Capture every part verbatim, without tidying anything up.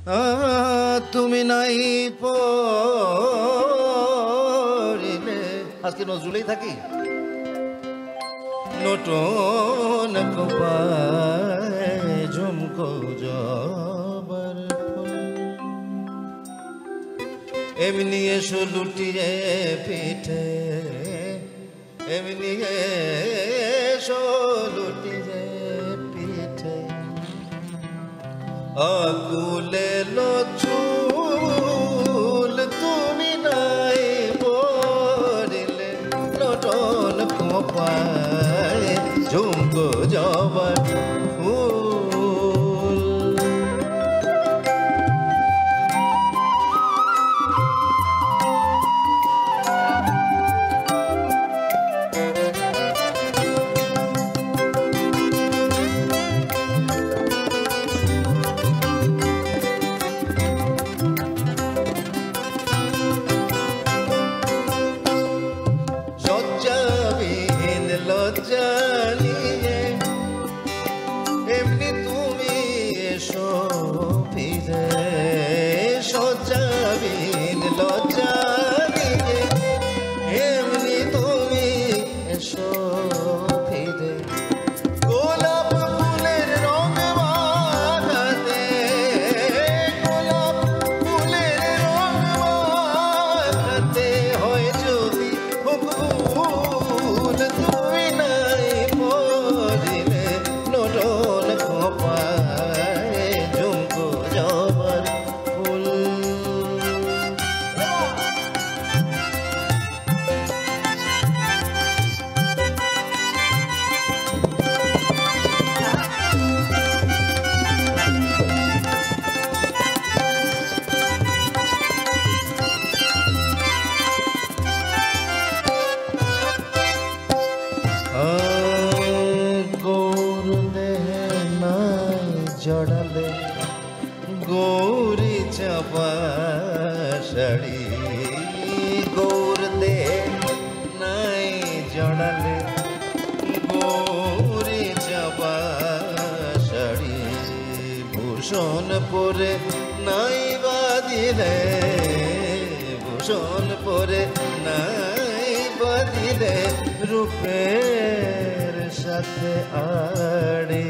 তুমি নাই পড়িলে আজকে নজরুলেই থাকি নটন কোপায় ঝুমকো জবার এমনি এসো লুটিয়ে পিঠে এমনি এসো লুটিয়ে পিঠে আকুলে চুল তুমি নাই পড়িলে নটন কোপায় ঝুমকো জবার জড়ালে গৌরী চাপা শাড়ি গৌর দে নাই জড়ালে গৌরী চাপা শাড়ি ভূষণ পরে নাই বাঁধিলে ভূষণ পরে নাই বাঁধিলে রূপের সাথে আড়ি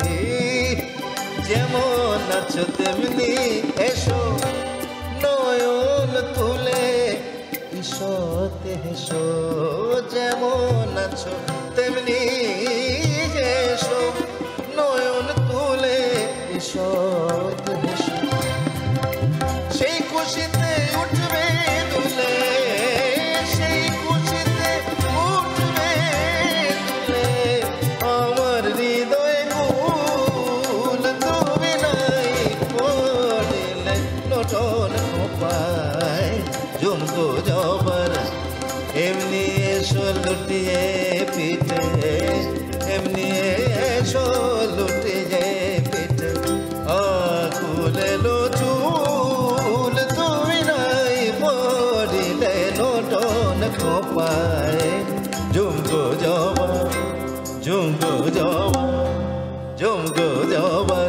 যেমন আছো তেমনি এসো নয়ন তুলে ঈষতে হেসো যেমন আছো তেমনি এসো নয়ন তুলে ঈষতে হেসো সেই খুশিতে উঠবে তুলে সেই খুশিতে উঠবে তুলে আমার হৃদয় নটন কোপায় ঝুমকো জবার এমনি এসো লুটিয়ে পিঠে এমনি এসো লুটিয়ে পিঠে আকুলে চুল তুমি নাই পড়িলে নটন কোপায় ঝুমকো জবার ঝুমকো জবার ঝুমকো জবার